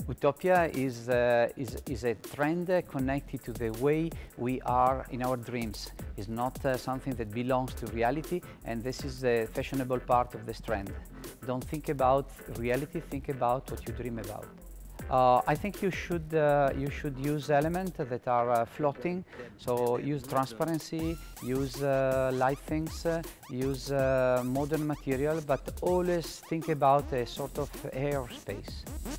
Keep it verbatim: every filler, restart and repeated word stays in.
Utopia is, uh, is, is a trend connected to the way we are in our dreams. It's not uh, something that belongs to reality, and this is the fashionable part of this trend. Don't think about reality, think about what you dream about. Uh, I think you should, uh, you should use elements that are uh, floating, so use transparency, use uh, light things, uh, use uh, modern material, but always think about a sort of airspace.